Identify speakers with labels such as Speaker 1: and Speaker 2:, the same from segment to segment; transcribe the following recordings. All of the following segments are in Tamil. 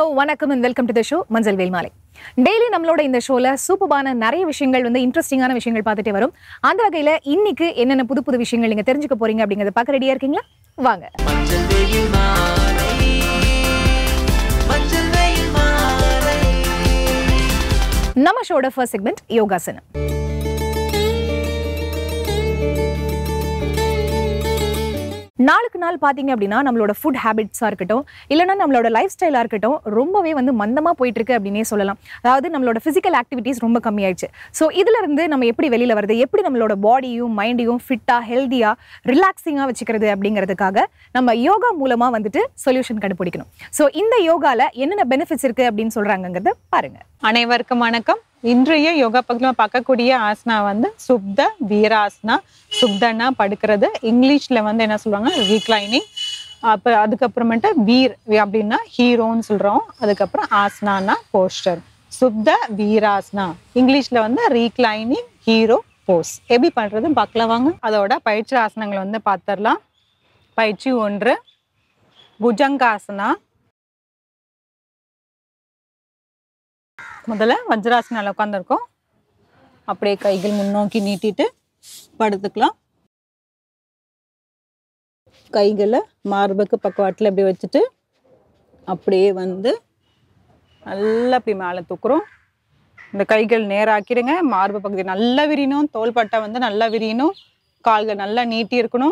Speaker 1: வணக்கம் and welcome to the show மஞ்சள் வேல் மாலை. டெய்லி நம்மளோட இந்த ஷோல சூப்பரான நிறைய விஷயங்கள் இன்ட்ரெஸ்டிங்கான விஷயங்கள் பார்த்துட்டே வரும். அந்த வகையில இன்னைக்கு என்னென்ன புது புது விஷயங்கள் நீங்க தெரிஞ்சுக்க போறீங்க அப்படிங்கறத பார்க்க ரெடியா இருக்கீங்களா? வாங்க. நம்ம ஷோட ஃபர்ஸ்ட் செக்மெண்ட் யோகாசனம். நாளுக்கு நாள் பாத்தீங்க அப்படின்னா நம்மளோட ஃபுட் ஹேபிட்ஸா இருக்கட்டும் இல்லைன்னா நம்மளோட லைஃப் ஸ்டைலா இருக்கட்டும் ரொம்பவே மந்தமா போயிட்டு இருக்கு அப்படின்னே சொல்லலாம். அதாவது நம்மளோட பிசிக்கல் ஆக்டிவிட்டிஸ் ரொம்ப கம்மியாயிடுச்சு. ஸோ இதுல இருந்து நம்ம எப்படி வெளியில வருது, எப்படி நம்மளோட பாடியும் மைண்டையும் ஃபிட்டா ஹெல்தியா ரிலாக்ஸிங்கா வச்சுக்கிறது அப்படிங்கிறதுக்காக நம்ம யோகா மூலமா சொல்யூஷன் கண்டுபிடிக்கணும். ஸோ இந்த யோகால என்னென்ன பெனிஃபிட்ஸ் இருக்கு அப்படின்னு சொல்றாங்கிறத பாருங்க.
Speaker 2: அனைவருக்கும் வணக்கம். இன்றைய யோகா பக்கத்தில் பார்க்கக்கூடிய ஆசனா சுப்த வீராசனா. சுப்தனா படுக்கிறது, இங்கிலீஷ்ல என்ன சொல்லுவாங்க ரீக்ளைனிங். அப்போ அதுக்கப்புறமேட்டு வீர் அப்படின்னா ஹீரோன்னு சொல்றோம். அதுக்கப்புறம் ஆசனானா போஸ்டர். சுப்த வீராசனா இங்கிலீஷ்ல ரீக்ளைனிங் ஹீரோ போஸ். எப்படி பண்றது பார்க்கலாம் வாங்க. அதோட பயிற்சி ஆசனங்களை பார்த்துடலாம். பயிற்சி 1 புஜங்காசனா. முதல்ல வஜ்ராசனால உட்காந்துருக்கோம். அப்படியே கைகள் முன்னோக்கி நீட்டிட்டு படுத்துக்கலாம். கைகளை மார்புக்கு பக்கவாட்டில் இப்படி வச்சுட்டு அப்படியே நல்லா அப்படி மேலே தூக்குறோம். இந்த கைகள் நேராக்கிடுங்க. மார்பு பகுதி நல்லா விரியணும். தோள்பட்டை நல்லா விரியணும். கால்கள் நல்லா நீட்டி இருக்கணும்.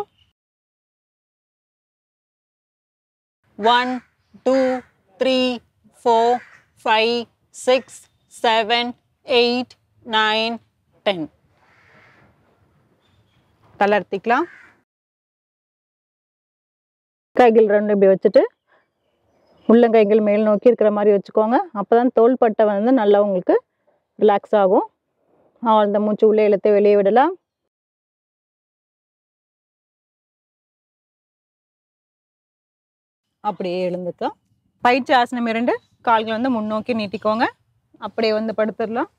Speaker 2: 1 2 3 4 5 6 7 8 9 10. தளர்த்திக்கலாம். கைகள் 2 இப்படி வச்சுட்டு உள்ளங்கைகள் மேல் நோக்கி இருக்கிற மாதிரி வச்சுக்கோங்க. அப்போதான் தோள்பட்டை நல்லா உங்களுக்கு ரிலாக்ஸ் ஆகும். அந்த மூச்சு உள்ளே இழுத்து வெளியே விடலாம். அப்படியே எழுந்துக்கலாம். பயிற்சி ஆசனம் 2. கால்கள் முன்னோக்கி நீட்டிக்கோங்க. அப்படியே படுத்துடலாம்.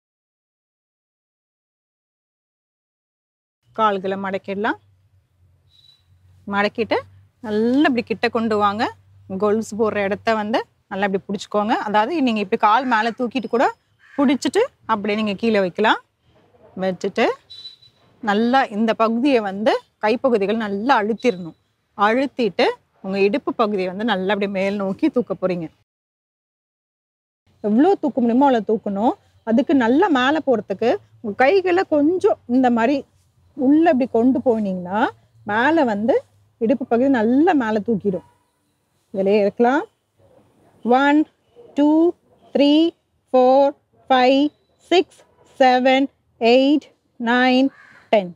Speaker 2: கால்களை மடக்கிடலாம். மடக்கிட்டு நல்லா இப்படி கிட்ட கொண்டு வாங்க. கொலுசு போடுற இடத்த நல்லா இப்படி பிடிச்சிக்கோங்க. அதாவது நீங்கள் இப்படி கால் மேலே தூக்கிட்டு கூட பிடிச்சிட்டு அப்படியே நீங்கள் கீழே வைக்கலாம். வச்சுட்டு நல்லா இந்த பகுதியை கைப்பகுதிகள் நல்லா அழுத்திடணும். அழுத்திட்டு உங்கள் இடுப்பு பகுதியை நல்லா அப்படி மேல் நோக்கி தூக்க போகிறீங்க. எவ்வளோ தூக்க முடியுமோ அவ்வளோ தூக்கணும். அதுக்கு நல்லா மேலே போகிறதுக்கு உங்கள் கைகளை கொஞ்சம் இந்த மாதிரி உள்ளே இப்படி கொண்டு போனீங்கன்னா மேலே இடுப்பு பகுதி நல்லா மேலே தூக்கிடும். இதிலே இருக்கலாம். 1 2 3 4 5 6 7 8 9 10.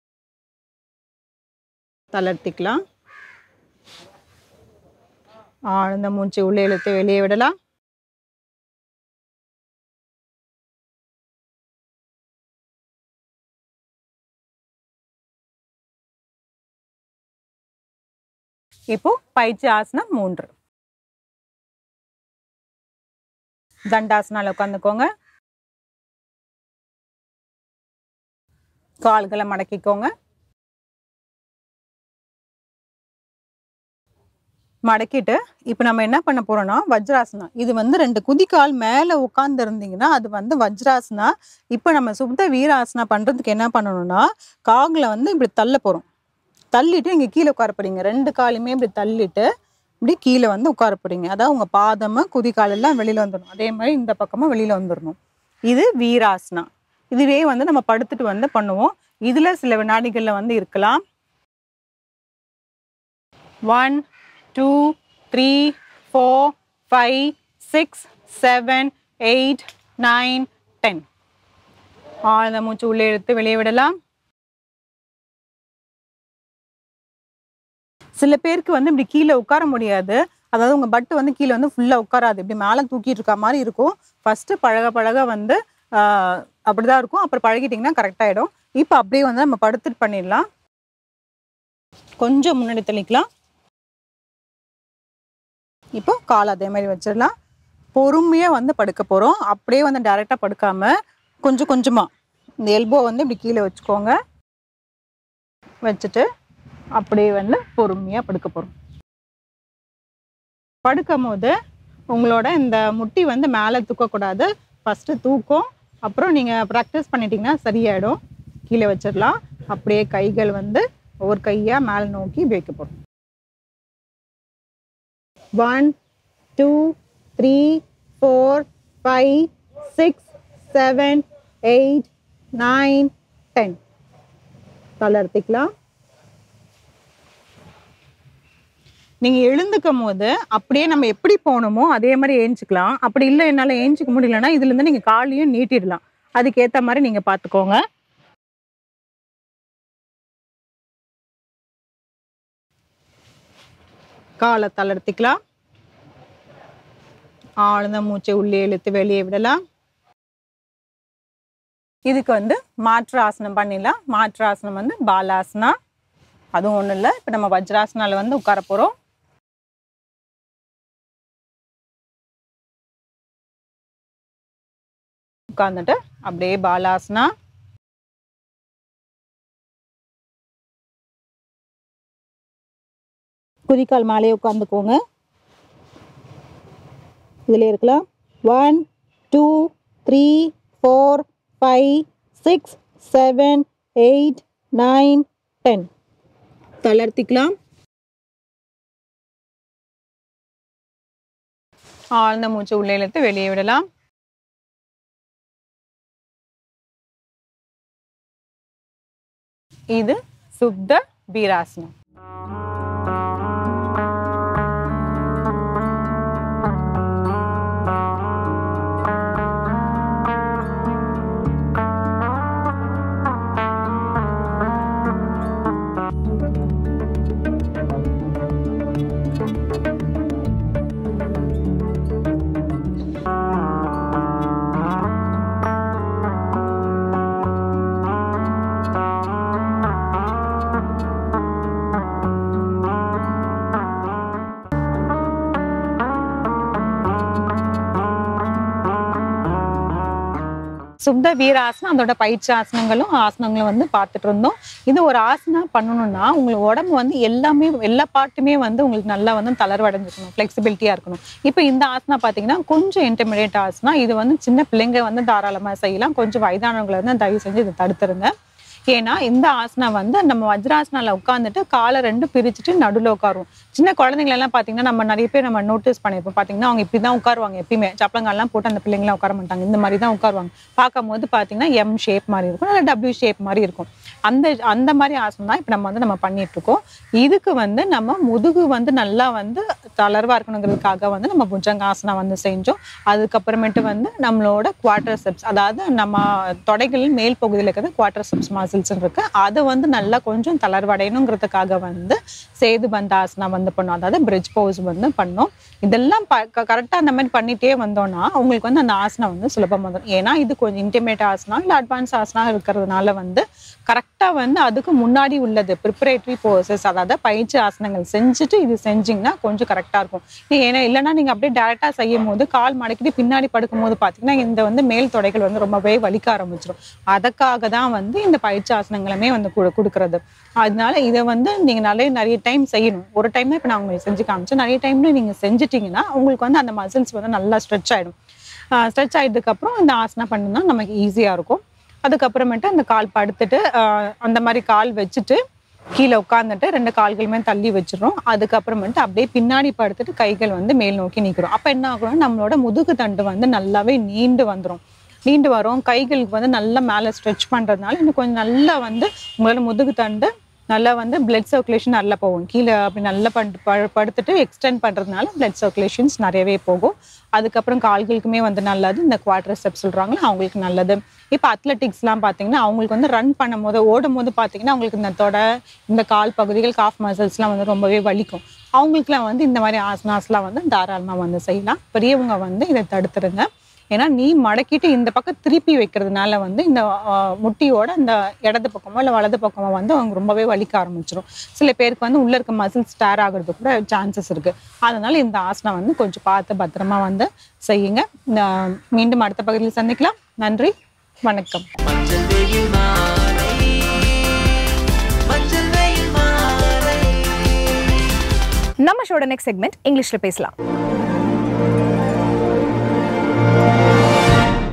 Speaker 2: தளர்த்திக்கலாம். ஆழ்ந்த மூச்சு உள்ளே இழுத்து வெளியே விடலாம். இப்போ பயிற்சி ஆசனம் 3 தண்டாசனால உட்காந்துக்கோங்க. கால்களை மடக்கிக்கோங்க. மடக்கிட்டு இப்போ நம்ம என்ன பண்ண போறோம்னா வஜ்ராசனா. இது 2 குதிக்கால் மேலே உட்கார்ந்து இருந்தீங்கன்னா அது வஜ்ராசனா. இப்போ நம்ம சுப்த வீராசனா பண்றதுக்கு என்ன பண்ணணும்னா கால்களை இப்படி தள்ள போறோம். தள்ளிட்டு இங்கே கீழே உட்கார போறீங்க. 2 காலுமே இப்படி தள்ளிட்டு இப்படி கீழே உட்கார போறீங்க. அதாவது உங்க பாதமும் குதிக்கால் எல்லாம் வெளியில வந்துடணும். அதே மாதிரி இந்த பக்கமும் வெளியில வந்துடணும். இது வீராசனா. இதுவே நம்ம படுத்துட்டு பண்ணுவோம். இதுல சில வினாடிகள்ல இருக்கலாம். 1 2 3 4 5 6 7 8 9 10. ஆழ்ந்த மூச்சு உள்ளே இழுத்து வெளியே விடலாம். சில பேருக்கு இப்படி கீழே உட்கார முடியாது. அதாவது உங்க பட்டு கீழே ஃபுல்லா உட்காராது. இப்படி மேலே தூக்கிட்டு இருக்க மாதிரி இருக்கும். ஃபர்ஸ்ட் பழக பழக அப்படிதான் இருக்கும். அப்புறம் பழகிட்டீங்கன்னா கரெக்ட் ஆயிடும். இப்போ அப்படியே நம்ம படுத்துட்டு பண்ணிடலாம். கொஞ்சம் முன்னாடி தள்ளிக்கலாம். இப்போ கால் அதே மாதிரி வச்சிடலாம். பொறுமையா படுக்க போறோம். அப்படியே டைரக்டா படுக்காம கொஞ்சம் கொஞ்சமா இந்த எல்போ இப்படி கீழே வச்சுக்கோங்க. வச்சுட்டு அப்படியே பொறுமையா படுக்க போறோம். படுக்கும் போது உங்களோட இந்த முட்டி வந்து மேலே தூக்கக்கூடாது. ஃபஸ்ட்டு தூக்கும், அப்புறம் நீங்கள் ப்ராக்டிஸ் பண்ணிட்டீங்கன்னா சரியாயிடும். கீழே வச்சிடலாம். அப்படியே கைகள் வந்து ஒவ்வொரு கையாக மேலே நோக்கி வைக்க போகிறோம். 1 2 3 4 5 6 7 8 9 10. தளர்த்திக்கலாம். நீங்கள் எழுந்துக்கும் போது அப்படியே நம்ம எப்படி போகணுமோ அதே மாதிரி ஏஞ்சிக்கலாம். அப்படி இல்லை என்னால் ஏஞ்சிக்க முடியலன்னா இதுலேருந்து நீங்கள் காலையும் நீட்டிடலாம். அதுக்கேற்ற மாதிரி நீங்கள் பார்த்துக்கோங்க. காலை தளர்த்திக்கலாம். ஆழ்ந்த மூச்சை உள்ளே இழுத்து வெளியே விடலாம். இதுக்கு வந்து மாற்று ஆசனம் பண்ணிடலாம். மாற்று ஆசனம் வந்து பாலாசனா. அதுவும் ஒன்றும் இல்லை. இப்போ நம்ம வஜ்ராசனால வந்து உட்கார போகிறோம். உட்கார்ந்துட்டு அப்படியே பாலாசனா. குதிக்கால் மேலே உட்காந்துக்கோங்க. இதில் இருக்கலாம். 1 2 3 4 5 6 7 8 9 10. தளர்த்திக்கலாம். ஆழ்ந்த மூச்சு உள்ளே இழுத்து வெளியே விடலாம். இது சுப்த வீராசனம். சுப்த வீராசனம் அதோட பயிற்சி ஆசனங்களும் வந்து பார்த்துட்டு இருந்தோம். இது ஒரு ஆசனம் பண்ணணும்னா உங்களுக்கு உடம்பு வந்து எல்லா பாட்டுமே வந்து உங்களுக்கு நல்லா வந்து தளர்வடைஞ்சிருக்கணும், ஃப்ளெக்சிபிலிட்டியாக இருக்கணும். இப்போ இந்த ஆசனம் பார்த்தீங்கன்னா கொஞ்சம் இன்டர்மீடியேட் ஆசனம். இது வந்து சின்ன பிள்ளைங்க வந்து தாராளமாக செய்யலாம். கொஞ்சம் வயதானவங்களை வந்து தயவு செஞ்சு இதை தடுத்துருங்க. ஏன்னா இந்த ஆசனம் வந்து நம்ம வஜ்ராசனால உட்காந்துட்டு காலை 2 பிரிச்சுட்டு நடுவில் உட்காருவோம். சின்ன குழந்தைங்களெல்லாம் பார்த்தீங்கன்னா நம்ம நிறைய பேர் நம்ம நோட்டீஸ் பண்ணியிருப்போம். பார்த்தீங்கன்னா அவங்க இப்படி தான் உட்காருவாங்க. எப்பயுமே சப்பளங்கள்லாம் போட்டு அந்த பிள்ளைங்களாம் உட்கார மாட்டாங்க. இந்த மாதிரி தான் உட்காருவாங்க. பார்க்கும்போது பார்த்தீங்கன்னா எம் ஷேப் மாதிரி இருக்கும், இல்லை டபிள்யூ ஷேப் மாதிரி இருக்கும். அந்த மாதிரி ஆசனம் தான் இப்போ நம்ம பண்ணிட்டு இருக்கோம். இதுக்கு வந்து நம்ம முதுகு வந்து நல்லா வந்து தளர்வாக இருக்கணுங்கிறதுக்காக வந்து நம்ம புஜங்காசனம் வந்து செஞ்சோம். அதுக்கப்புறமேட்டு வந்து நம்மளோட குவாட்ரிசெப்ஸ், அதாவது நம்ம தொடைகளின் மேல் பகுதியில் இருக்கிறது குவாட்ரிசெப்ஸ் மசில்ஸ் இருக்கு. அதை வந்து நல்லா கொஞ்சம் தளர்வடையணுங்கிறதுக்காக வந்து சேது பந்தாசனம் வந்து பண்ணோம். அதாவது பிரிட்ஜ் போஸ் வந்து பண்ணோம். இதெல்லாம் கரெக்டாக அந்த மாதிரி பண்ணிட்டே வந்தோம்னா உங்களுக்கு வந்து அந்த ஆசனம் வந்து சுலபமாக வந்துடும். ஏன்னா இது கொஞ்சம் இன்டிமேட் ஆசனம் இல்லை அட்வான்ஸ் ஆசனம் இருக்கிறதுனால வந்து கரெக்டாக வந்து அதுக்கு முன்னாடி உள்ளது ப்ரிப்பரேட்டரி போசஸ், அதாவது பயிற்சி ஆசனங்கள் செஞ்சுட்டு இது செஞ்சிங்கன்னா கொஞ்சம் கரெக்டாக இருக்கும். ஏன்னா இல்லைன்னா நீங்கள் அப்படியே டேரெக்டாக செய்யும் போது கால் மடக்கிட்டு பின்னாடி படுக்கும் போது பார்த்தீங்கன்னா இந்த வந்து மேல் தொடைகள் வந்து ரொம்பவே வலிக்க ஆரம்பிச்சிடும். அதுக்காக தான் வந்து இந்த பயிற்சி ஆசனங்களுமே வந்து கொடுக்குறது. அதனால இதை வந்து நீங்கள் நிறைய டைம் செய்யணும். ஒரு டைம் தான் இப்போ நான் உங்களுக்கு செஞ்சு காமிச்சேன். நிறைய டைம்ல நீங்கள் செஞ்சுட்டிங்கன்னா உங்களுக்கு வந்து அந்த மசில்ஸ் வந்து நல்லா ஸ்ட்ரெச் ஆகிடும். ஸ்ட்ரெச் ஆகிட்டதுக்கப்புறம் இந்த ஆசனம் பண்ணுனா நமக்கு ஈஸியாக இருக்கும். அதுக்கப்புறமேட்டு அந்த கால் படுத்துட்டு அந்த மாதிரி கால் வச்சுட்டு கீழே உட்காந்துட்டு 2 கால்களுமே தள்ளி வச்சிடறோம். அதுக்கப்புறமேட்டு அப்படியே பின்னாடி படுத்துட்டு கைகள் வந்து மேல் நோக்கி நிற்கிறோம். அப்போ என்ன ஆகணும், நம்மளோட முதுகு தண்டு வந்து நல்லாவே நீண்டு வரும். கைகளுக்கு வந்து நல்லா மேலே ஸ்ட்ரெச் பண்ணுறதுனால இன்னும் கொஞ்சம் நல்லா வந்து உங்களோட முதுகு தண்டு நல்லா வந்து பிளட் சர்க்குலேஷன் நல்லா போகும். கீழே அப்படி நல்லா படுத்துட்டு எக்ஸ்டெண்ட் பண்ணுறதுனால பிளட் சர்க்குலேஷன்ஸ் நிறையவே போகும். அதுக்கப்புறம் கால்களுக்குமே வந்து நல்லது. இந்த குவாட்ரிசெப்ஸ் சொல்கிறாங்களோ அவங்களுக்கு நல்லது. இப்போ அத்லெட்டிக்ஸ்லாம் பார்த்தீங்கன்னா அவங்களுக்கு வந்து ரன் பண்ணும் போது ஓடும் போது பார்த்தீங்கன்னா அவங்களுக்கு இந்த தொடை, இந்த கால் பகுதிகள், காஃப் மசில்ஸ்லாம் வந்து ரொம்பவே வலிக்கும். அவங்களுக்குலாம் வந்து இந்த மாதிரி ஆசனாஸ்லாம் வந்து தாராளமாக வந்து செய்யலாம். பெரியவங்க வந்து இதை தடுத்துருங்க. ஏன்னா நீ மடக்கிட்டு இந்த பக்கம் திருப்பி வைக்கிறதுனால வந்து இந்த முட்டியோட இந்த இடது பக்கமோ இல்லை வலது பக்கமோ வந்து அவங்க ரொம்பவே வலிக்க ஆரம்பிச்சிடும். சில பேருக்கு வந்து உள்ள இருக்க மசில்ஸ் டேர் ஆகுறது கூட சான்சஸ் இருக்கு. அதனால இந்த ஆசனம் வந்து கொஞ்சம் பார்த்து பத்திரமா வந்து செய்யுங்க. மீண்டும் அடுத்த பகுதியில் சந்திக்கலாம். நன்றி, வணக்கம்.
Speaker 1: நம்ம ஷோட நெக்ஸ்ட் செக்மெண்ட் இங்கிலீஷ்ல பேசலாம்.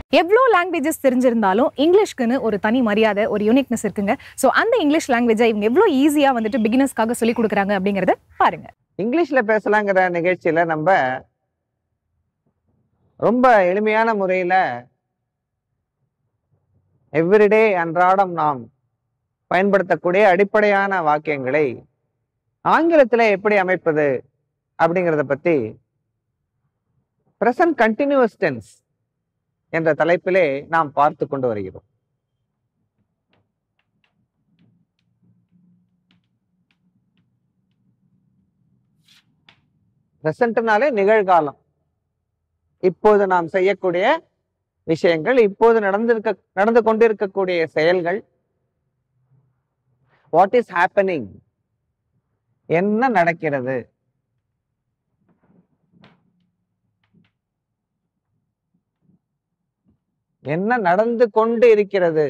Speaker 1: எவ்வளோ லாங்குவேஜஸ் தெரிஞ்சிருந்தாலும் இங்கிலீஷ்க்குன்னு ஒரு தனி மரியாதை, ஒரு யூனிக்னஸ் இருக்குங்க. ஸோ அந்த இங்கிலீஷ் லாங்குவேஜை இவங்க எவ்வளோ ஈஸியாக வந்துட்டு பிகினர்ஸ்க்காக சொல்லி கொடுக்குறாங்க அப்படிங்கிறத பாருங்க.
Speaker 3: இங்கிலீஷ்ல பேசலாங்கிற நிகழ்ச்சியில நம்ம ரொம்ப எளிமையான முறையில எவ்ரிடே அன்றாடம் நாம் பயன்படுத்தக்கூடிய அடிப்படையான வாக்கியங்களை ஆங்கிலத்தில் எப்படி அமைப்பது அப்படிங்கிறத பத்தி பிரசன்ட் கண்டினியூஸ் டென்ஸ் என்ற தலைப்பிலே நாம் பார்த்து கொண்டு வருகிறோம். பிரசன்ட்னாலே நிகழ்காலம், இப்போது நாம் செய்யக்கூடிய விஷயங்கள், இப்போது நடந்து கொண்டிருக்கக்கூடிய செயல்கள். வாட் இஸ் ஹேப்பனிங், என்ன நடக்கிறது, என்ன நடந்து கொண்டு இருக்கிறது.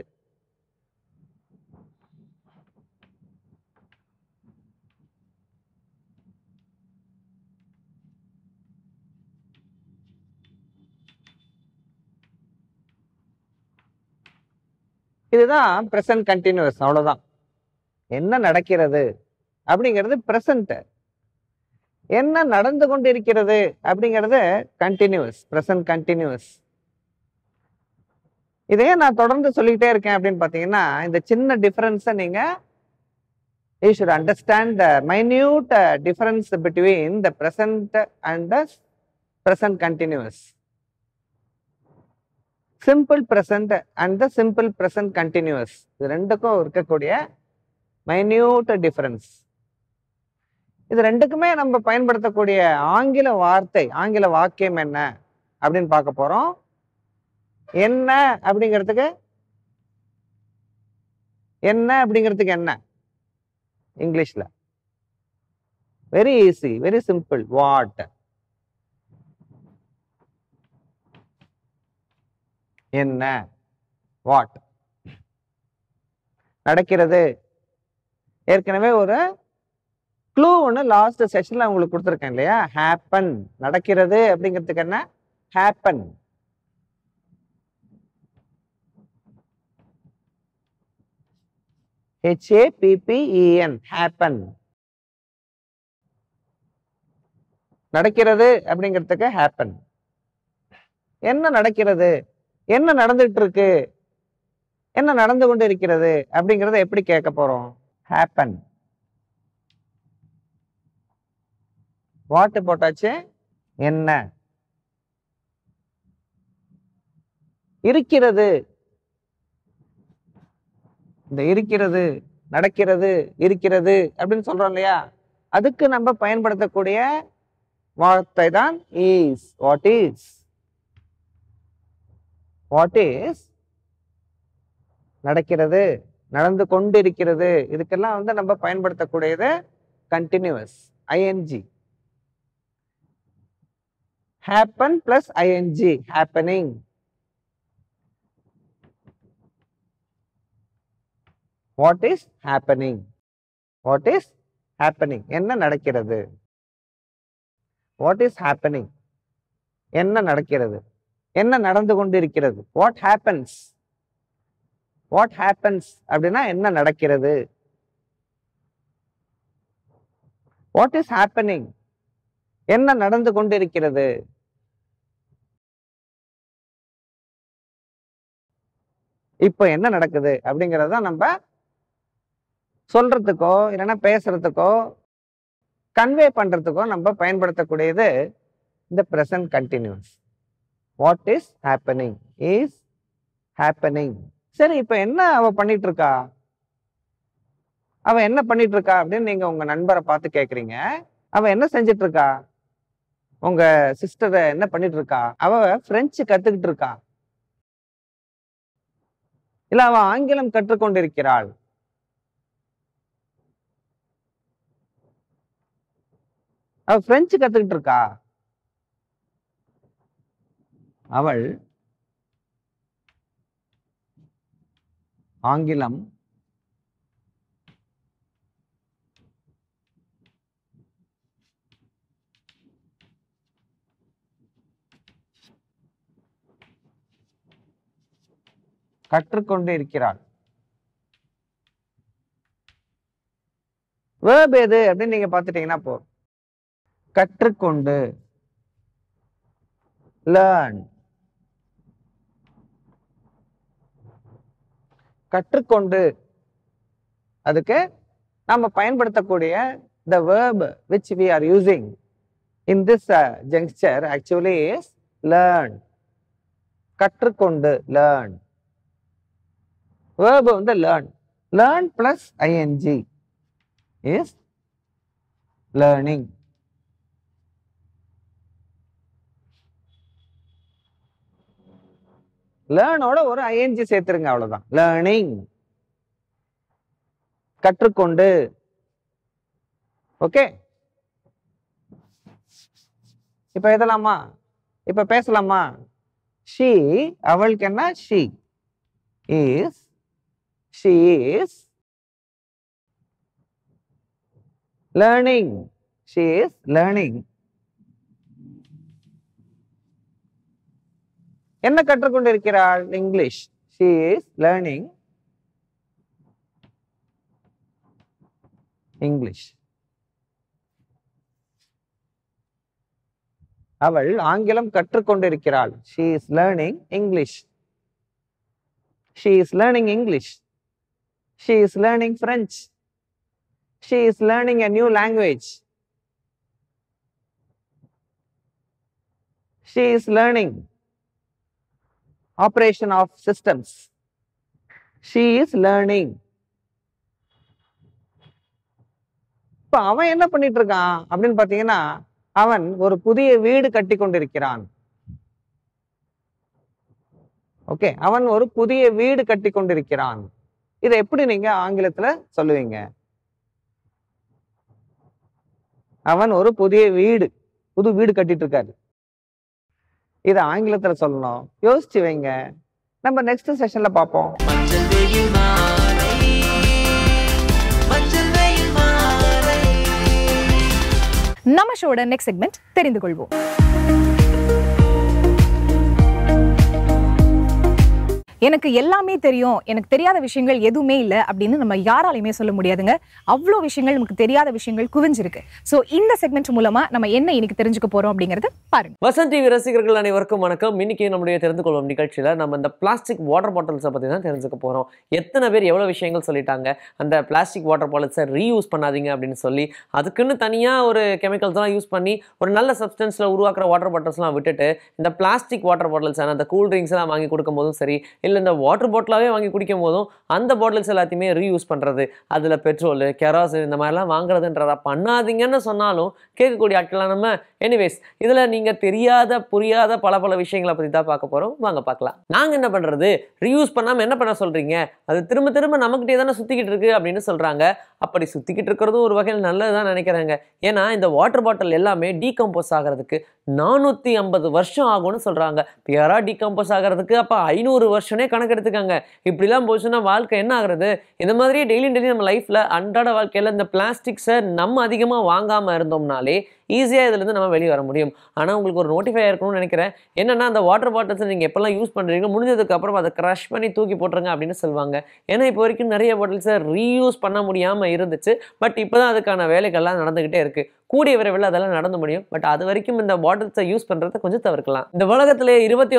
Speaker 3: இதுதான் பிரசன்ட் கண்டினியூஸ். அவ்வளவுதான். என்ன நடக்கிறது அப்படிங்கிறது பிரசன்ட், என்ன நடந்து கொண்டு இருக்கிறது அப்படிங்கிறது கண்டினியூஸ், பிரசன்ட் கண்டினியூஸ். இதையே நான் தொடர்ந்து சொல்லிக்கிட்டே இருக்கேன் அப்படின்னு பாத்தீங்கன்னா, இந்த சின்ன டிஃபரன்ஸை நீங்க you should understand the minute difference between the present and the present continuous. Simple present and the simple present continuous, இது ரெண்டுக்கும் இருக்கக்கூடிய மைன்யூட் டிஃபரன்ஸ். இது ரெண்டுக்குமே நம்ம பயன்படுத்தக்கூடிய ஆங்கில வார்த்தை, ஆங்கில வாக்கியம் என்ன அப்படின்னு பார்க்க போறோம். என்ன அப்படிங்கிறதுக்கு என்ன இங்கிலீஷ்ல very easy, very simple. What, என்ன, வாட். நடக்கிறது, ஏற்கனவே ஒரு க்ளூ ஒன்று லாஸ்ட் செஷன்ல உங்களுக்கு கொடுத்துருக்கேன் இல்லையா? ஹேப்பன், நடக்கிறது அப்படிங்கிறதுக்கு என்ன? ஹேப்பன். HAPPEN, happen. நடக்கிறது அப்படிங்கிறதுக்கு ஹேப்பன். என்ன நடக்கிறது, என்ன நடந்துட்டு இருக்கு, என்ன நடந்து கொண்டு இருக்கிறது அப்படிங்கிறத எப்படி கேட்க போறோம்? ஹேப்பன். வாட் போட்டாச்சு, என்ன இருக்கிறது. இந்த இருக்கிறது, நடக்கிறது, இருக்கிறது அப்படின்னு சொல்றோம் இல்லையா? அதுக்கு நம்ம பயன்படுத்தக்கூடிய வார்த்தை தான் is. What is, what is நடக்கிறது, நடந்து கொண்டிருக்கிறது. இதுக்கெல்லாம் வந்து நம்ம பயன்படுத்தக்கூடியது continuous, ING. happen plus ing, happening. What is happening? What is happening? என்ன நடக்கிறது? What is happening? என்ன நடக்கிறது, என்ன நடந்து கொண்டு இருக்கிறது. What happens? What happens அப்படின்னா என்ன நடக்கிறது. What is happening? என்ன நடந்து கொண்டு இருக்கிறது. இப்போ என்ன நடக்குது அப்படிங்கிறத நம்ம சொல்றதுக்கோ இல்லைன்னா பேசுறதுக்கோ கன்வே பண்றதுக்கோ நம்ம பயன்படுத்தக்கூடியது இந்த present continuous. What is happening is happening. சரி, இப்ப என்ன அவ பண்ணிட்டு இருக்கா, அவ என்ன பண்ணிட்டு இருக்கா அப்படின்னு நீங்க உங்க நண்பரை பார்த்து கேக்குறீங்க. அவ என்ன செஞ்சிட்டு இருக்கா, உங்க சிஸ்டரை என்ன பண்ணிட்டு இருக்கா? அவ பிரெஞ்சு கத்துக்கிட்டு இருக்கா, இல்ல அவ ஆங்கிலம் கற்றுக்கொண்டிருக்கிறாள். அவ பிரெஞ்சு கத்துக்கிட்டு இருக்கா, அவள் ஆங்கிலம் கற்றுக்கொண்டு இருக்கிறாள். verb எது அப்படின்னு நீங்க பார்த்துட்டீங்கன்னா போதும். கற்றுக்கொண்டு, learn. கற்றுக்கொண்டு அதுக்கு நாம பயன்படுத்தக்கூடிய the verb which we are using in this juncture actually is learn. கற்றுக்கொண்டு, learn. verb வந்து learn. learn plus ing is learning. learn ஓட ஒரு ing சேர்த்துருங்க, அவ்வளவுதான். learning. கற்றுக்கொண்டு. ஓகே, இப்ப எழுதலாமா? இப்ப பேசலாமா? she, அவளுக்கு என்ன? she is learning. she is learning. என்ன கற்றுக்கொண்டு இருக்கிறாள்? English. she is learning English. அவள் ஆங்கிலம் கற்றுக்கொண்டிருக்கிறாள். she is learning English. she is learning English. she is learning French. she is learning a new language. she is learning operation of systems. she is learning. இப்ப அவன் என்ன பண்ணிட்டு இருக்கான் அப்படின்னு பாத்தீங்கன்னா, அவன் ஒரு புதிய வீடு கட்டி கொண்டிருக்கிறான். ஓகே, அவன் ஒரு புதிய வீடு கட்டி கொண்டிருக்கிறான். இதை எப்படி நீங்க ஆங்கிலத்துல சொல்லுவீங்க? அவன் ஒரு புதிய புது வீடு கட்டிட்டு இருக்காரு. இதை ஆங்கிலத்துல சொல்லணும். யோசிச்சு வைங்க. நம்ம நெக்ஸ்ட் செஷன்ல பார்ப்போம்.
Speaker 1: நம்ம ஷோட நெக்ஸ்ட் செக்மெண்ட் தெரிந்து கொள்வோம். எனக்கு எல்லாமே தெரியும், எனக்கு தெரியாத விஷயங்கள் எதுவுமே இல்லை அப்படின்னு நம்ம யாராலையுமே சொல்ல முடியாதுங்க. அவ்வளோ விஷயங்கள், நமக்கு தெரியாத விஷயங்கள் குவிஞ்சிருக்கு. ஸோ இந்த செக்மெண்ட் மூலமா நம்ம என்ன இன்னைக்கு தெரிஞ்சுக்க போறோம் அப்படிங்கறது பாருங்க.
Speaker 4: வசந்த் டிவி ரசிகர்கள் அனைவருக்கும் வணக்கம். இன்னைக்கு நம்முடைய தெரிந்து கொள்வோம் நிகழ்ச்சியில நம்ம இந்த பிளாஸ்டிக் வாட்டர் பாட்டில்ஸை பத்தி தான் தெரிஞ்சுக்க போறோம். எத்தனை பேர் எவ்வளவு விஷயங்கள் சொல்லிட்டாங்க. அந்த பிளாஸ்டிக் வாட்டர் பாட்டில்ஸை ரீயூஸ் பண்ணாதீங்க அப்படின்னு சொல்லி, அதுக்குன்னு தனியா ஒரு கெமிக்கல்ஸ் எல்லாம் யூஸ் பண்ணி ஒரு நல்ல சப்ஸ்டன்ஸ்ல உருவாக்குற வாட்டர் பாட்டில்ஸ்லாம் விட்டுட்டு இந்த பிளாஸ்டிக் வாட்டர் பாட்டில்ஸ், அந்த கூல் ட்ரிங்க்ஸ் எல்லாம் வாங்கி கொடுக்கும் போதும் சரி, இல்லை இந்த வாட்டர் பாட்டிலாவே வாங்கி குடிக்கும் போதும் அந்த பாட்டில்ஸ் எல்லாத்தையுமே ரீயூஸ் பண்றது, அதுல பெட்ரோல், கெராசின் இந்த மாதிரிலாம் வாங்குறதுன்றதா பண்ணாதீங்கன்னு சொன்னாலும் கேட்கக்கூடிய ஆட்கள்லாம் நம்ம. எனிவேஸ், இதுல நீங்க தெரியாத புரியாத பல விஷயங்களை பத்தி தான் பார்க்க போறோம். வாங்க பார்க்கலாம். நாங்க என்ன பண்றது, ரீயூஸ் பண்ணாம என்ன பண்ண சொல்றீங்க, அது திரும்ப திரும்ப நமக்கிட்டே தானே சுத்திக்கிட்டு இருக்கு அப்படின்னு சொல்றாங்க. அப்படி சுத்திக்கிட்டு இருக்கிறதும் ஒரு வகையில் நல்லதுதான் நினைக்கிறாங்க. ஏன்னா இந்த வாட்டர் பாட்டில் எல்லாமே டீகம்போஸ் ஆகிறதுக்கு 450 வருஷம் ஆகும்னு சொல்றாங்க. பியரா டீகம்போஸ் ஆகிறதுக்கு அப்ப 500 வருஷமே கணக்கு எடுத்துக்காங்க. இப்படிலாம் போச்சுன்னா வாழ்க்கை என்ன ஆகுறது? இந்த மாதிரியே டெய்லி நம்ம லைஃப்ல அன்றாட வாழ்க்கையில இந்த பிளாஸ்டிக்ஸை நம்ம அதிகமா வாங்காம இருந்தோம்னாலே ஈஸியா இதுல இருந்து நம்ம வெளியே வர முடியும். ஆனா உங்களுக்கு ஒரு நோட்டிஃபை இருக்கணும்னு நினைக்கிறேன். என்னன்னா, அந்த வாட்டர் பாட்டில்ஸ் நீங்க எப்பெல்லாம் யூஸ் பண்றீங்க, முடிஞ்சதுக்கு அப்புறம் அதை கிரஷ் பண்ணி தூக்கி போட்டுருங்க அப்படின்னு சொல்லுவாங்க. ஏன்னா இப்போ வரைக்கும் நிறைய பாட்டில்ஸை ரீயூஸ் பண்ண முடியாம இருந்துச்சு. பட் இப்போதான் அதுக்கான வேலைகள்லாம் நடந்துகிட்டே இருக்கு. கூடிய விரைவில் அதெல்லாம் நடந்து முடியும். பட் அது வரைக்கும் இந்த பாட்டில்ஸை யூஸ் பண்றதை கொஞ்சம் தவிர்க்கலாம். இந்த உலகத்திலே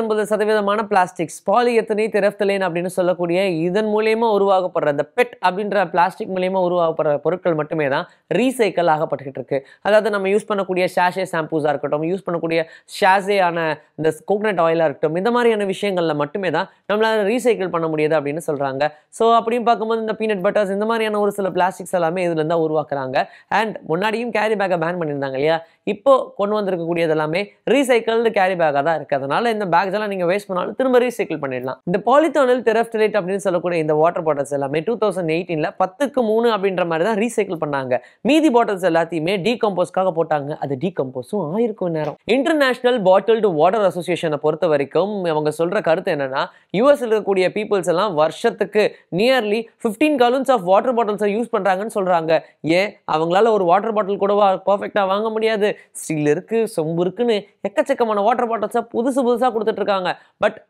Speaker 4: 29% பிளாஸ்டிக்ஸ் பாலிஎத்தனீன் தெரப்தலீன் அப்படின்னு சொல்லக்கூடிய இதன் மூலியமா உருவாக்கப்படுற இந்த பெட் அப்படின்ற பிளாஸ்டிக் மூலியமா உருவாக்கப்படுற பொருட்கள் மட்டுமே தான் ரீசைக்கிள் ஆகப்பட்டுக்கிட்டு இருக்கு. அதாவது நம்ம யூஸ் பண்ணக்கூடிய ஷாஷே ஷாம்பூஸாக இருக்கட்டும், யூஸ் பண்ணக்கூடிய ஷாஷேயான இந்த கோகனட் ஆயிலாக இருக்கட்டும், இந்த மாதிரியான விஷயங்கள்ல மட்டுமே தான் நம்மளால ரீசைக்கிள் பண்ண முடியாது அப்படின்னு சொல்றாங்க. ஸோ அப்படின்னு பார்க்கும்போது இந்த பீனட் பட்டர்ஸ் இந்த மாதிரியான ஒரு சில பிளாஸ்டிக்ஸ் எல்லாமே இதுல இருந்தா உருவாக்குறாங்க. அண்ட் முன்னாடியும் கேரி பேக்கை பேன் பண்ணியிருந்தாங்க இல்லையா, இப்போ கொண்டு வந்திருக்கக்கூடியது எல்லாமே ரீசைக்கிள்டு கேரி பேக்காக தான் இருக்கு. அதனால இந்த பேக்ஸ் எல்லாம் நீங்க வேஸ்ட் பண்ணாலும் திரும்ப ரீசைக்கிள் பண்ணிடலாம். இந்த பாலித்தோனில் தெரப்தலேட் அப்படின்னு சொல்லக்கூடிய இந்த வாட்டர் பாட்டில்ஸ் எல்லாமே 2018ல 10க்கு 3 அப்படின்ற மாதிரி தான் ரீசைக்கிள் பண்ணாங்க. மீதி பாட்டில்ஸ் எல்லாத்தையுமே டீகம்போஸ்க்காக போட்டாங்க. அது டீகம்போஸும் ஆயிருக்கும் நேரம். இன்டர்நேஷனல் பாட்டில்டு வாட்டர் அசோசியேஷனை பொறுத்த வரைக்கும் அவங்க சொல்ற கருத்து என்னன்னா, யூஎஸ்ல இருக்கக்கூடிய பீப்புள்ஸ் எல்லாம் வருஷத்துக்கு நியர்லி 15 gallons ஆஃப் வாட்டர் பாட்டில்ஸை யூஸ் பண்றாங்கன்னு சொல்றாங்க. ஏன் அவங்களால ஒரு வாட்டர் பாட்டில் கூட பர்ஃபெக்டா வாங்க முடியாது. ஸ்டீல் இருக்கு, சொம்பு இருக்குன்னு எக்கச்சக்கமான வாட்டர் பாட்டில்ஸை புதுசா கொடுத்துட்டு இருக்காங்க. பட்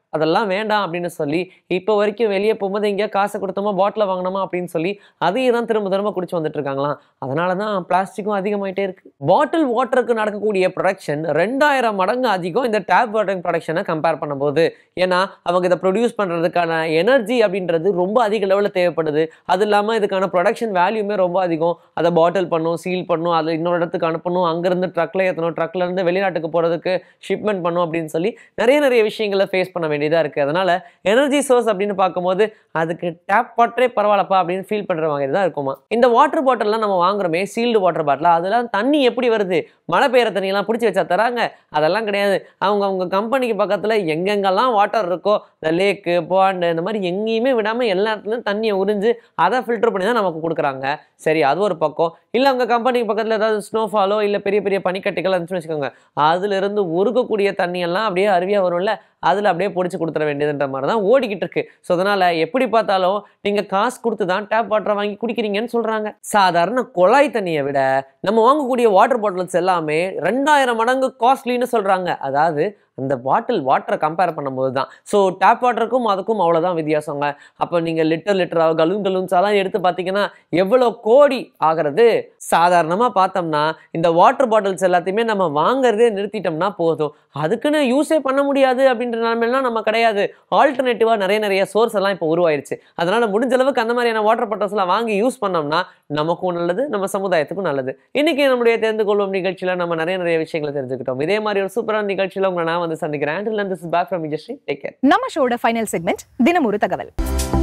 Speaker 4: அதெல்லாம் வேண்டாம் அப்படின்னு சொல்லி இப்போ வரைக்கும் வெளியே போகும்போது எங்கேயா காசை கொடுத்தோமா பாட்டில் வாங்கினோமா அப்படின்னு சொல்லி அதையே தான் திரும்ப திரும்ப குடிச்சு வந்துட்டு இருக்காங்களாம். அதனால தான் பிளாஸ்டிக்கும் அதிகமாயிட்டே இருக்கு. பாட்டில் வாட்டருக்கு நடக்கக்கூடிய ப்ரொடக்ஷன் 2000 மடங்கு அதிகம் இந்த டேப் வாட்டர் ப்ரொடக்ஷனை கம்பேர் பண்ணும்போது. ஏன்னா அவங்க இதை ப்ரொடியூஸ் பண்ணுறதுக்கான எனர்ஜி அப்படின்றது ரொம்ப அதிக லெவலில் தேவைப்படுது. அது இல்லாமல் இதுக்கான ப்ரொடக்ஷன் வேல்யூமே ரொம்ப அதிகம். அதை பாட்டில் பண்ணும், சீல் பண்ணும், அதை இன்னொரு இடத்துக்கு அனுப்பணும், அங்கேருந்து ட்ரக்கில் ஏற்றணும், ட்ரக்ல இருந்து வெளிநாட்டுக்கு போகிறதுக்கு ஷிப்மெண்ட் பண்ணும் அப்படின்னு சொல்லி நிறைய விஷயங்களை ஃபேஸ் பண்ண வேண்டியதாக இருக்குது. அதனால் எனர்ஜி சோர்ஸ் அப்படின்னு பார்க்கும்போது அதுக்கு டேப் வாட்டரே பரவாயில்லப்பா அப்படின்னு ஃபீல் பண்ணுற மாதிரி தான் இருக்குமா. இந்த வாட்டர் பாட்டில்லாம் நம்ம வாங்குறோமே சீல்டு வாட்டர் பாட்டில், அதெல்லாம் தண்ணி எப்படி வருது? மழை பெய்கிற தண்ணியெல்லாம் பிடிச்சி வச்சா தராங்க? அதெல்லாம் கிடையாது. அவங்க கம்பெனிக்கு பக்கத்தில் எங்கெங்கெல்லாம் வாட்டர் இருக்கோ, இந்த லேக்கு, பாண்டு, இந்த மாதிரி எங்கேயுமே விடாமல் எல்லா இடத்துலையும் தண்ணியை உறிஞ்சு அதை ஃபில்டர் பண்ணி தான் நமக்கு கொடுக்குறாங்க. சரி, அது ஒரு பக்கம். இல்லை அவங்க கம்பெனிக்கு பக்கத்தில் ஏதாவது ஸ்னோஃபாலோ இல்லை பெரிய பெரிய பனிக்கட்டிகள் இருந்துச்சுன்னு வச்சுக்கோங்க, அதுலேருந்து உருகக்கூடிய தண்ணியெல்லாம் அப்படியே அருவியாக வரும்ல, அதில் அப்படியே பொடிச்சு கொடுத்துட வேண்டியதுன்ற மாதிரி தான் ஓடிக்கிட்டு இருக்கு. ஸோ அதனால் எப்படி பார்த்தாலும் நீங்கள் காசு கொடுத்து தான் டேப் வாட்டரை வாங்கி குடிக்கிறீங்கன்னு சொல்கிறாங்க. சாதாரண குழாய் தண்ணியை விட நம்ம வாங்கக்கூடிய வாட்டர் பாட்டில்ஸ் எல்லாமே 2000 மடங்கு காஸ்ட்லின்னு சொல்கிறாங்க. அதாவது அந்த பாட்டில் வாட்டரை கம்பேர் பண்ணும்போது தான். ஸோ டேப் வாட்டருக்கும் அதுக்கும் அவ்வளோதான் வித்தியாசங்க. அப்போ நீங்கள் லிட்டராக கலூன்ஸாலாம் எடுத்து பார்த்தீங்கன்னா எவ்வளோ கோடி ஆகிறது. சாதாரணமாக பார்த்தோம்னா இந்த வாட்டர் பாட்டில்ஸ் எல்லாத்தையுமே நம்ம வாங்குறதே நிறுத்திட்டோம்னா போதும். அதுக்குன்னு யூஸே பண்ண முடியாது அப்படின்ற நிலைமைலாம் நம்ம கிடையாது. ஆல்டர்னேட்டிவாக நிறைய சோர்ஸ் எல்லாம் இப்போ உருவாயிருச்சு. அதனால் முடிஞ்ச அளவுக்கு அந்த மாதிரியான வாட்டர் பாட்டில்ஸ்லாம் வாங்கி யூஸ் பண்ணோம்னா நமக்கும் நல்லது, நம்ம சமுதாயத்துக்கும் நல்லது. இன்னைக்கு நம்முடைய தெரிந்து கொள்வோம் நிகழ்ச்சியில் நம்ம நிறைய விஷயங்களை தெரிஞ்சுக்கிட்டோம். இதே மாதிரி ஒரு சூப்பரான நிகழ்ச்சியில் உங்களை நான் வந்து சந்திக்கிறேன். Until then, this is back from Vijay. Take care.
Speaker 1: நம்ம ஷோட ஃபைனல் செக்மெண்ட் தினம் ஒரு தகவல்.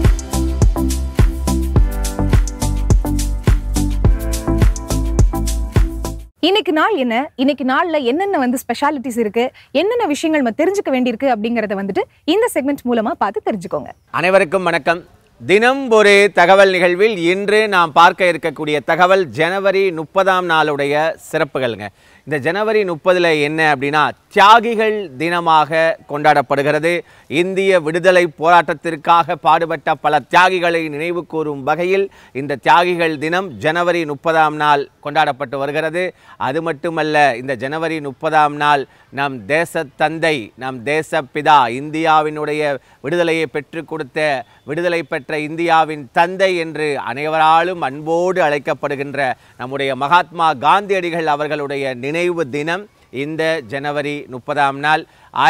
Speaker 1: இன்னைக்கு நாள் என்ன, இன்னைக்கு நாள்ல என்னென்ன வந்து ஸ்பெஷாலிட்டிஸ் இருக்கு, என்னென்ன விஷயங்கள் நம்ம தெரிஞ்சுக்க வேண்டியிருக்கு அப்படிங்கறத வந்துட்டு இந்த செக்மெண்ட் மூலமா பார்த்து தெரிஞ்சுக்கோங்க.
Speaker 5: அனைவருக்கும் வணக்கம். தினம் ஒரு தகவல் நிகழ்வில் இன்று நாம் பார்க்க இருக்கக்கூடிய தகவல் ஜனவரி 30ஆம் நாளுடைய சிறப்புகள்ங்க. இந்த ஜனவரி 30 என்ன அப்படின்னா தியாகிகள் தினமாக கொண்டாடப்படுகிறது. இந்திய விடுதலை போராட்டத்திற்காக பாடுபட்ட பல தியாகிகளை நினைவு கூறும் வகையில் இந்த தியாகிகள் தினம் ஜனவரி 30ஆம் நாள் கொண்டாடப்பட்டு வருகிறது. அது மட்டுமல்ல, இந்த ஜனவரி 30ஆம் நாள் நம் தேச தந்தை, நம் தேசப்பிதா, இந்தியாவினுடைய விடுதலையை பெற்றுக் கொடுத்த, விடுதலை பெற்ற இந்தியாவின் தந்தை என்று அனைவராலும் அன்போடு அழைக்கப்படுகின்ற நம்முடைய மகாத்மா காந்தியடிகள் அவர்களுடைய நினைவு தினம் இந்த ஜனவரி 30ஆம் நாள்.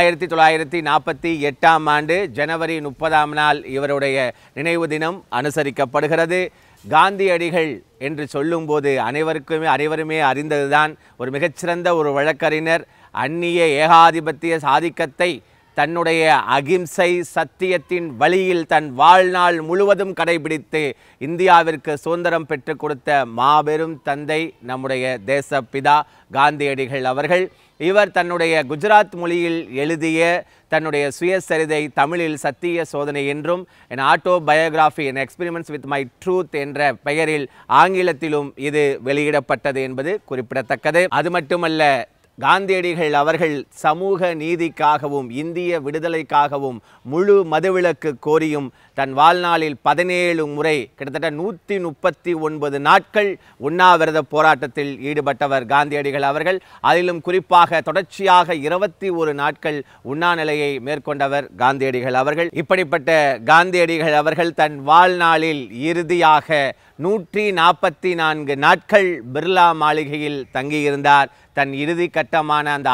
Speaker 5: 1948ஆம் ஆண்டு ஜனவரி 30ஆம் நாள் இவருடைய நினைவு தினம் அனுசரிக்கப்படுகிறது. காந்தியடிகள் என்று சொல்லும்போது அனைவருமே அறிந்ததுதான். ஒரு மிகச்சிறந்த ஒரு வழக்கறிஞர். அந்நிய ஏகாதிபத்திய ஆதிக்கத்தை தன்னுடைய அகிம்சை சத்தியத்தின் வழியில் தன் வாழ்நாள் முழுவதும் கடைபிடித்து இந்தியாவிற்கு சுதந்திரம் பெற்றுக் கொடுத்த மாபெரும் தந்தை நம்முடைய தேசப்பிதா காந்தியடிகள் அவர்கள். இவர் தன்னுடைய குஜராத் மொழியில் எழுதிய தன்னுடைய சுயசரிதை தமிழில் சத்திய சோதனை என்றும், என் ஆட்டோபயோகிராஃபி என் எக்ஸ்பெரிமெண்ட்ஸ் வித் மை ட்ரூத் என்ற பெயரில் ஆங்கிலத்திலும் இது வெளியிடப்பட்டது என்பது குறிப்பிடத்தக்கது. அது மட்டுமல்ல, காந்தியடிகள் அவர்கள் சமூக நீதிக்காகவும் இந்திய விடுதலைக்காகவும் முழு மதுவிலக்கு கோரியும் தன் வாழ்நாளில் 17 முறை கிட்டத்தட்ட 139 நாட்கள் உண்ணாவிரத போராட்டத்தில் ஈடுபட்டவர் காந்தியடிகள் அவர்கள். அதிலும் குறிப்பாக தொடர்ச்சியாக 21 நாட்கள் உண்ணாநிலையை மேற்கொண்டவர் காந்தியடிகள் அவர்கள். இப்படிப்பட்ட காந்தியடிகள் அவர்கள் தன் வாழ்நாளில் இறுதியாக 144 நாட்கள் பிர்லா மாளிகையில் தங்கியிருந்தார். தன் இறுதி கட்டமான அந்த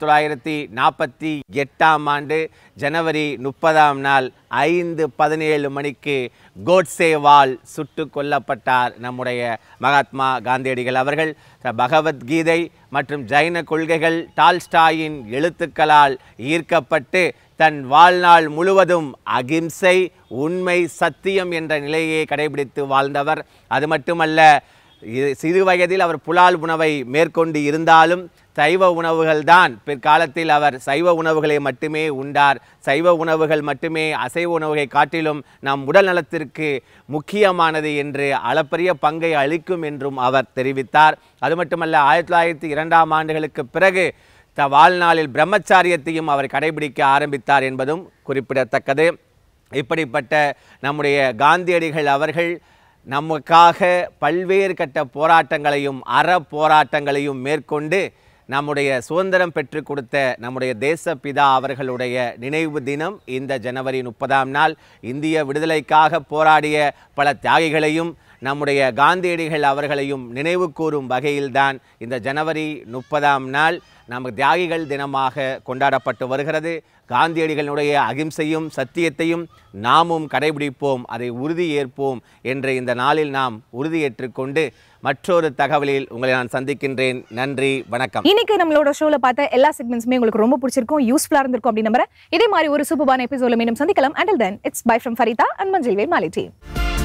Speaker 5: 1948ஆம் ஆண்டு ஜனவரி 30ஆம் நாள் 5:17 மணிக்கு கோட்சேவால் சுட்டு கொல்லப்பட்டார் நம்முடைய மகாத்மா காந்தியடிகள் அவர்கள். பகவத்கீதை மற்றும் ஜைன கொள்கைகள் டால்ஸ்டாயின் எழுத்துக்களால் ஈர்க்கப்பட்டு தன் வாழ்நாள் முழுவதும் அகிம்சை, உண்மை, சத்தியம் என்ற நிலையை கடைபிடித்து வாழ்ந்தவர். அது மட்டுமல்ல, சிறு வயதில் அவர் புலால் உணவை மேற்கொண்டு இருந்தாலும் சைவ உணவுகள் தான் பிற்காலத்தில் அவர் சைவ உணவுகளை மட்டுமே உண்டார். சைவ உணவுகள் மட்டுமே அசைவ உணவுகளை காட்டிலும் நம் உடல் நலத்திற்கு முக்கியமானது என்று அளப்பரிய பங்கை அளிக்கும் என்றும் அவர் தெரிவித்தார். அது மட்டுமல்ல, 1902ஆம் ஆண்டுகளுக்கு பிறகு வாழ்நாளில் பிரம்மச்சாரியத்தையும் அவர் கடைபிடிக்க ஆரம்பித்தார் என்பதும் குறிப்பிடத்தக்கது. இப்படிப்பட்ட நம்முடைய காந்தியடிகள் அவர்கள் நமக்காக பல்வேறு கட்ட போராட்டங்களையும் அற போராட்டங்களையும் மேற்கொண்டு நம்முடைய சுதந்திரம் பெற்றுக் கொடுத்த நம்முடைய தேசப்பிதா அவர்களுடைய நினைவு தினம் இந்த ஜனவரி 30ஆம் நாள். இந்திய விடுதலைக்காக போராடிய பல தியாகிகளையும் நம்முடைய காந்தியடிகள் அவர்களையும் நினைவு கூறும் வகையில்தான் இந்த ஜனவரி 30ஆம் நாள் நமக்கு தியாகிகள் தினமாக கொண்டாடப்பட்டு வருகிறது. காந்தியடிகளுடைய அகிம்சையும் சத்தியத்தையும் நாமும் கடைபிடிப்போம், அதை உறுதி ஏற்போம் என்ற இந்த நாளில் நாம் உறுதியேற்றுக்கொண்டு மற்றொரு தகவலில் உங்களை நான் சந்திக்கின்றேன். நன்றி, வணக்கம்.
Speaker 1: இன்னைக்கு நம்மளோட ஷோல பார்த்த எல்லா செக்மெண்ட்ஸுமே உங்களுக்கு ரொம்ப பிடிச்சிருக்கும், யூஸ்ஃபுல்லா இருந்திருக்கும் அப்படின்னு நம்புறேன். இதே மாதிரி ஒரு சூப்பரான எபிசோட்ல மீண்டும் சந்திக்கலாம். Until then, it's bye from Farita and Manjilve Mali team.